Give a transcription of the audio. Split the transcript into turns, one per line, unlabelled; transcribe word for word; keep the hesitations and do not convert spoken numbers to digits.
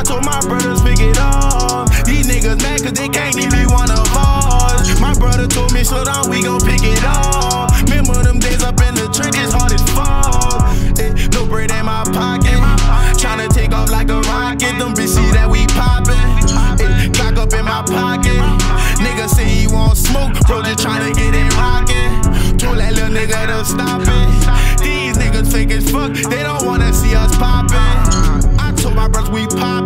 told my brothers pick it up. These niggas mad cause they can't even be one of us. My brother told me slow down, we gon' pick it up. Remember them days up in the trenches, hard as fuck. Eh, no bread in my pocket, tryna take off like a rocket. Them bitches see that we poppin'. Eh, Glock up in my pocket. Nigga say he want smoke, bro just tryna get it rockin'. Told that little nigga to stop it. These niggas fake as fuck, they don't wanna see us poppin'. I told my brothers we poppin'.